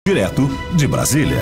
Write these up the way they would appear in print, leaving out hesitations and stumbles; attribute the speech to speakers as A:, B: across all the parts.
A: Direto de Brasília.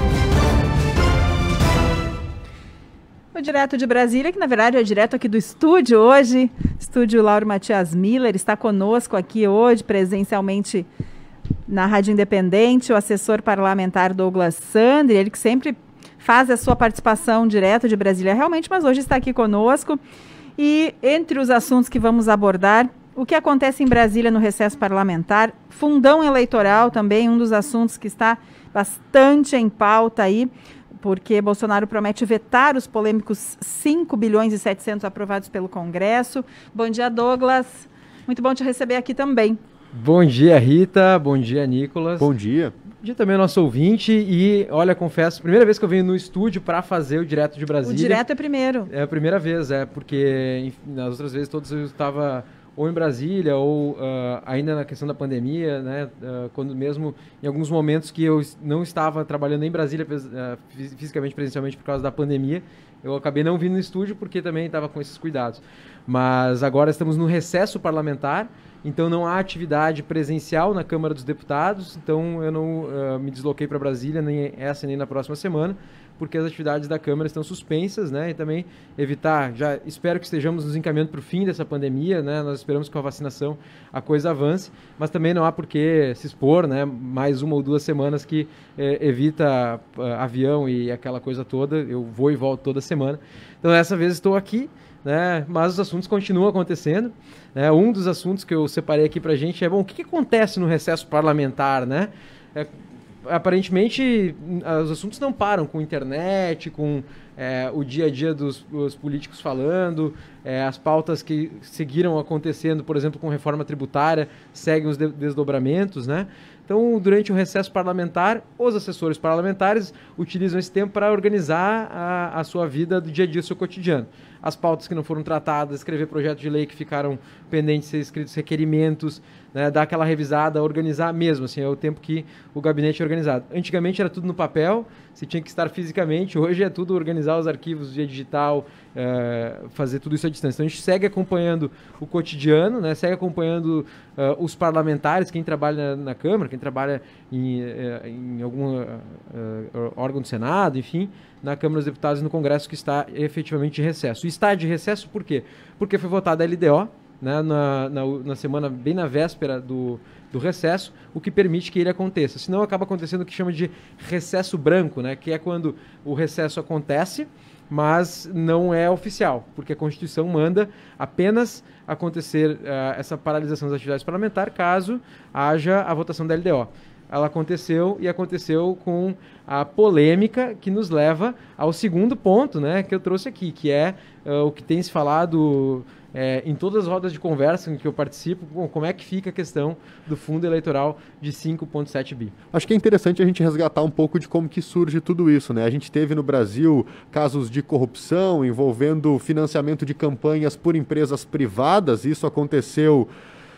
B: O Direto de Brasília, que na verdade é direto aqui do estúdio hoje, estúdio Lauro Matias Miller, está conosco aqui hoje presencialmente na Rádio Independente, o assessor parlamentar Douglas Sandri, ele que sempre faz a sua participação direto de Brasília realmente, mas hoje está aqui conosco. E entre os assuntos que vamos abordar, o que acontece em Brasília no recesso parlamentar, fundão eleitoral também, um dos assuntos que está bastante em pauta aí, porque Bolsonaro promete vetar os polêmicos 5 bilhões e 700 aprovados pelo Congresso. Bom dia, Douglas. Muito bom te receber aqui também.
C: Bom dia, Rita. Bom dia, Nicolas.
D: Bom dia.
C: Bom dia também ao nosso ouvinte. E, olha, confesso, primeira vez que eu venho no estúdio para fazer o Direto de Brasília.
B: O Direto é primeiro.
C: É a primeira vez, porque enfim, nas outras vezes todas eu estava ou em Brasília ou ainda na questão da pandemia, né? Quando mesmo em alguns momentos que eu não estava trabalhando em Brasília fisicamente, presencialmente por causa da pandemia, eu acabei não vindo no estúdio porque também estava com esses cuidados. Mas agora estamos no recesso parlamentar, então não há atividade presencial na Câmara dos Deputados, então eu não me desloquei para Brasília nem essa nem na próxima semana, porque as atividades da Câmara estão suspensas, né? E também evitar, já espero que estejamos nos encaminhando para o fim dessa pandemia, né? Nós esperamos que com a vacinação a coisa avance, mas também não há por que se expor, né? Mais uma ou duas semanas que evita avião e aquela coisa toda, eu vou e volto toda semana. Então dessa vez estou aqui, né? Mas os assuntos continuam acontecendo, né? Um dos assuntos que eu separei aqui para a gente é, bom, o que acontece no recesso parlamentar, né? Aparentemente, os assuntos não param com internet, com o dia a dia dos políticos falando, as pautas que seguiram acontecendo, por exemplo, com reforma tributária, seguem os desdobramentos, né? Então, durante o recesso parlamentar, os assessores parlamentares utilizam esse tempo para organizar a sua vida do dia a dia, o seu cotidiano. As pautas que não foram tratadas, escrever projetos de lei que ficaram pendentes de ser escritos, requerimentos, né, dar aquela revisada, organizar mesmo, assim, é o tempo que o gabinete é organizado. Antigamente era tudo no papel, você tinha que estar fisicamente, hoje é tudo organizar os arquivos via digital, fazer tudo isso à distância. Então a gente segue acompanhando o cotidiano, né, segue acompanhando os parlamentares, quem trabalha na Câmara, quem trabalha em algum órgão do Senado, enfim, na Câmara dos Deputados e no Congresso que está efetivamente de recesso. E está de recesso por quê? Porque foi votada a LDO, né, na semana, bem na véspera do recesso, o que permite que ele aconteça. Senão acaba acontecendo o que chama de recesso branco, né, que é quando o recesso acontece, mas não é oficial, porque a Constituição manda apenas acontecer essa paralisação das atividades parlamentares caso haja a votação da LDO. Ela aconteceu e aconteceu com a polêmica que nos leva ao segundo ponto, né, que eu trouxe aqui, que é o que tem se falado em todas as rodas de conversa em que eu participo, como é que fica a questão do fundo eleitoral de 5,7 bi.
D: Acho que é interessante a gente resgatar um pouco de como que surge tudo isso, né? A gente teve no Brasil casos de corrupção envolvendo financiamento de campanhas por empresas privadas, isso aconteceu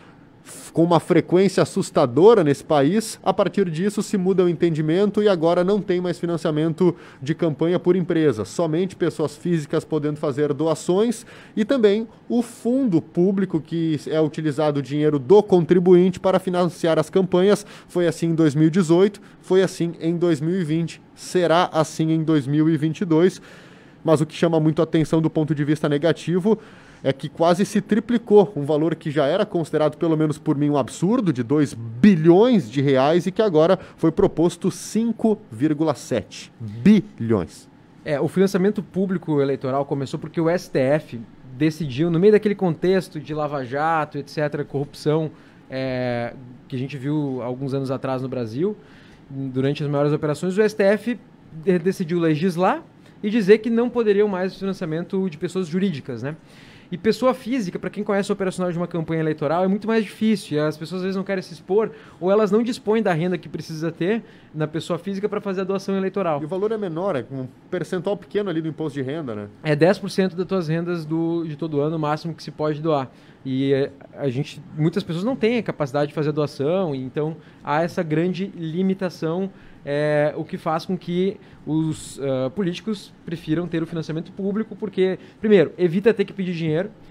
D: com uma frequência assustadora nesse país. A partir disso se muda o entendimento e agora não tem mais financiamento de campanha por empresa, somente pessoas físicas podendo fazer doações e também o fundo público que é utilizado o dinheiro do contribuinte para financiar as campanhas. Foi assim em 2018, foi assim em 2020, será assim em 2022, mas o que chama muito a atenção do ponto de vista negativo é que quase se triplicou um valor que já era considerado, pelo menos por mim, um absurdo, de 2 bilhões de reais e que agora foi proposto 5,7 bilhões.
C: O financiamento público eleitoral começou porque o STF decidiu, no meio daquele contexto de Lava Jato, etc., corrupção, que a gente viu alguns anos atrás no Brasil, durante as maiores operações, o STF decidiu legislar e dizer que não poderiam mais financiamento de pessoas jurídicas, né? E pessoa física, para quem conhece o operacional de uma campanha eleitoral, é muito mais difícil. E as pessoas às vezes não querem se expor ou elas não dispõem da renda que precisa ter na pessoa física para fazer a doação eleitoral.
D: E o valor é menor, é um percentual pequeno ali do imposto de renda, né?
C: É 10% das tuas rendas de todo ano, o máximo que se pode doar. E muitas pessoas não têm a capacidade de fazer a doação, então há essa grande limitação, o que faz com que os políticos prefiram ter o financiamento público, porque, primeiro, evita ter que pedir dinheiro,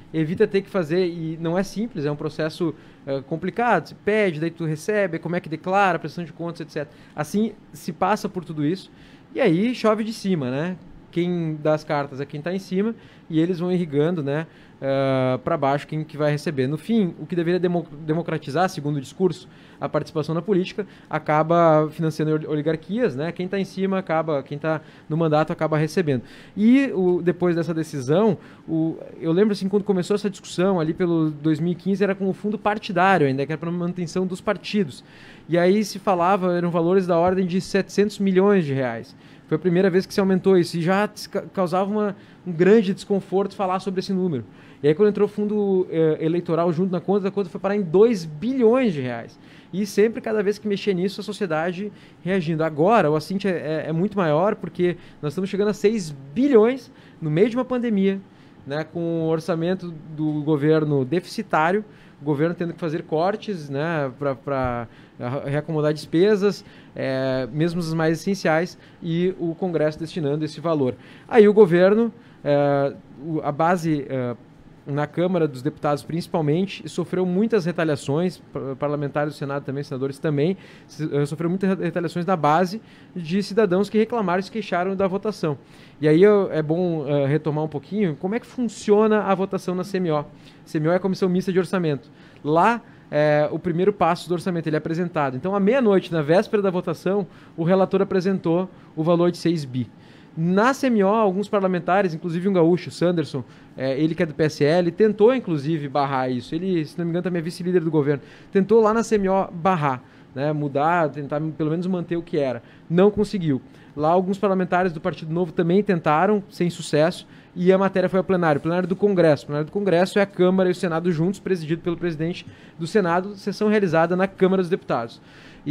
C: evita ter que fazer, e não é simples, é um processo complicado, você pede, daí tu recebe, como é que declara, prestação de contas, etc. Assim, se passa por tudo isso, e aí chove de cima, né? Quem dá as cartas é quem está em cima, e eles vão irrigando, né, para baixo quem que vai receber. No fim, o que deveria democratizar, segundo o discurso, a participação na política, acaba financiando oligarquias, né? Quem está em cima acaba, quem está no mandato acaba recebendo. E depois dessa decisão, eu lembro assim, quando começou essa discussão ali pelo 2015, era com o fundo partidário ainda, que era para manutenção dos partidos. E aí se falava, eram valores da ordem de 700 milhões de reais. Foi a primeira vez que se aumentou isso e já causava um grande desconforto falar sobre esse número. E aí quando entrou o fundo eleitoral junto na conta, a conta foi parar em 2 bilhões de reais. E sempre, cada vez que mexia nisso, a sociedade reagindo. Agora, o assinte é muito maior, porque nós estamos chegando a 6 bilhões no meio de uma pandemia, né, com o orçamento do governo deficitário, o governo tendo que fazer cortes, né, para reacomodar despesas, mesmo as mais essenciais, e o Congresso destinando esse valor. Aí o governo, a base na Câmara dos Deputados principalmente, sofreu muitas retaliações, parlamentares do Senado também, senadores também, sofreu muitas retaliações da base de cidadãos que reclamaram e se queixaram da votação. E aí é bom retomar um pouquinho como é que funciona a votação na CMO. CMO é a Comissão Mista de Orçamento. Lá, o primeiro passo do orçamento, ele é apresentado. Então, à meia-noite, na véspera da votação, o relator apresentou o valor de 6 bi. Na CMO, alguns parlamentares, inclusive um gaúcho, Sanderson, ele que é do PSL, tentou inclusive barrar isso. Ele, se não me engano, também é vice-líder do governo. Tentou lá na CMO barrar, né, mudar, tentar pelo menos manter o que era. Não conseguiu. Lá alguns parlamentares do Partido Novo também tentaram, sem sucesso, e a matéria foi ao plenário. O plenário do Congresso. O plenário do Congresso é a Câmara e o Senado juntos, presidido pelo presidente do Senado, sessão realizada na Câmara dos Deputados.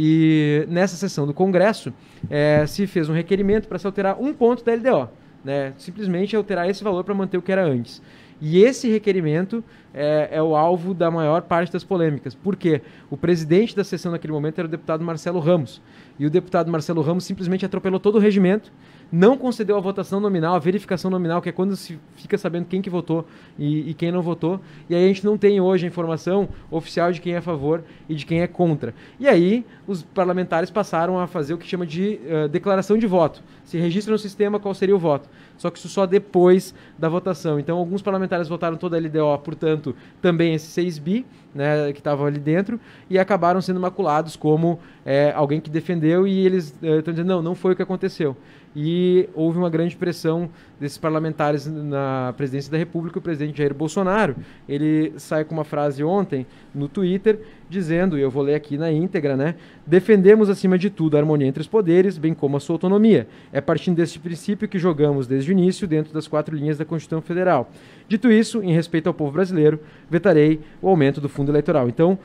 C: E nessa sessão do Congresso se fez um requerimento para se alterar um ponto da LDO, né? Simplesmente alterar esse valor para manter o que era antes. E esse requerimento é o alvo da maior parte das polêmicas. Por quê? O presidente da sessão naquele momento era o deputado Marcelo Ramos. E o deputado Marcelo Ramos simplesmente atropelou todo o regimento, não concedeu a votação nominal, a verificação nominal, que é quando se fica sabendo quem que votou e quem não votou. E aí a gente não tem hoje a informação oficial de quem é a favor e de quem é contra. E aí os parlamentares passaram a fazer o que chama de declaração de voto. Se registra no sistema qual seria o voto. Só que isso só depois da votação. Então alguns parlamentares votaram toda a LDO, portanto, também esses 6 bi, né, que estavam ali dentro, e acabaram sendo maculados como alguém que defendeu, e eles estão dizendo, não foi o que aconteceu. E houve uma grande pressão desses parlamentares na presidência da República. O presidente Jair Bolsonaro, ele sai com uma frase ontem no Twitter, dizendo, e eu vou ler aqui na íntegra, né? Defendemos acima de tudo a harmonia entre os poderes, bem como a sua autonomia. É partindo deste princípio que jogamos desde o início dentro das 4 linhas da Constituição Federal. Dito isso, em respeito ao povo brasileiro, vetarei o aumento do fundo eleitoral. Então,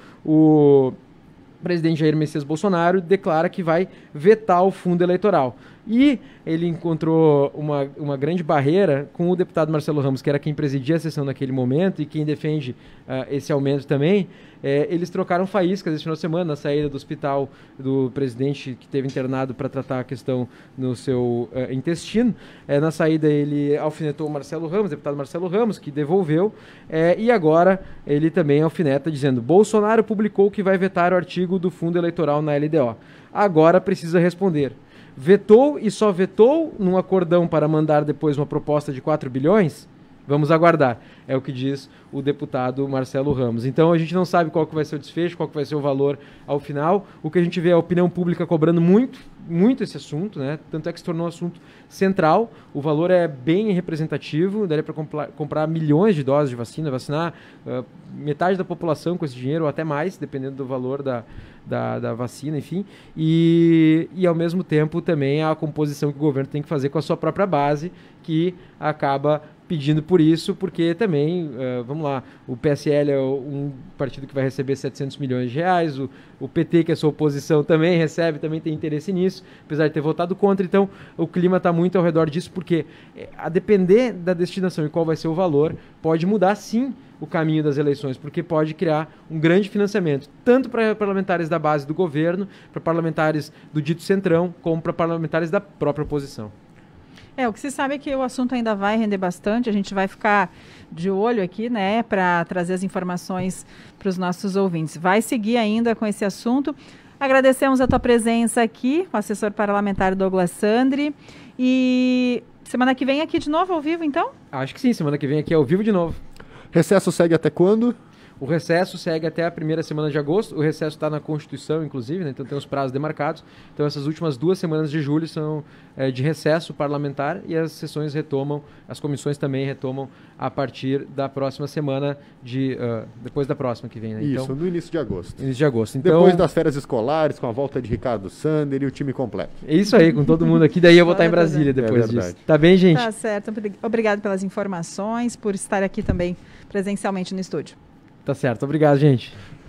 C: o presidente Jair Messias Bolsonaro declara que vai vetar o fundo eleitoral. E ele encontrou uma grande barreira com o deputado Marcelo Ramos, que era quem presidia a sessão naquele momento e quem defende esse aumento também. Eles trocaram faíscas esse final de semana na saída do hospital do presidente, que esteve internado para tratar a questão no seu intestino. Na saída ele alfinetou o Marcelo Ramos, deputado Marcelo Ramos, que devolveu, e agora ele também alfineta dizendo: Bolsonaro publicou que vai vetar o artigo do fundo eleitoral na LDO. Agora precisa responder. Vetou e só vetou num acordão para mandar depois uma proposta de 4 bilhões? Vamos aguardar. É o que diz o deputado Marcelo Ramos. Então a gente não sabe qual que vai ser o desfecho, qual que vai ser o valor ao final. O que a gente vê é a opinião pública cobrando muito esse assunto, né? Tanto é que se tornou um assunto central. O valor é bem representativo, daria para comprar milhões de doses de vacina, vacinar metade da população com esse dinheiro, ou até mais, dependendo do valor da vacina, enfim. E ao mesmo tempo também a composição que o governo tem que fazer com a sua própria base, que acaba pedindo por isso, porque também, vamos lá, o PSL é um partido que vai receber 700 milhões de reais, o PT, que é a sua oposição, também recebe, também tem interesse nisso, apesar de ter votado contra. Então o clima está muito ao redor disso, porque a depender da destinação e qual vai ser o valor, pode mudar sim o caminho das eleições, porque pode criar um grande financiamento, tanto para parlamentares da base do governo, para parlamentares do dito centrão, como para parlamentares da própria oposição.
B: O que se sabe é que o assunto ainda vai render bastante, a gente vai ficar de olho aqui, né, para trazer as informações para os nossos ouvintes. Vai seguir ainda com esse assunto. Agradecemos a tua presença aqui, o assessor parlamentar Douglas Sandri. E semana que vem aqui de novo ao vivo, então?
C: Acho que sim, semana que vem aqui ao vivo de novo.
D: Recesso segue até quando?
C: O recesso segue até a primeira semana de agosto. O recesso está na Constituição, inclusive, né? Então tem os prazos demarcados. Então essas últimas 2 semanas de julho são de recesso parlamentar e as sessões retomam, as comissões também retomam a partir da próxima semana, depois da próxima que vem. Né?
D: Isso,
C: então,
D: no início de agosto.
C: Início de agosto. Então,
D: depois das férias escolares, com a volta de Ricardo Sander e o time completo.
C: É isso aí, com todo mundo aqui. Daí eu vou estar em Brasília depois disso. Tá bem, gente?
B: Tá certo. Obrigado pelas informações, por estar aqui também presencialmente no estúdio.
C: Tá certo. Obrigado, gente.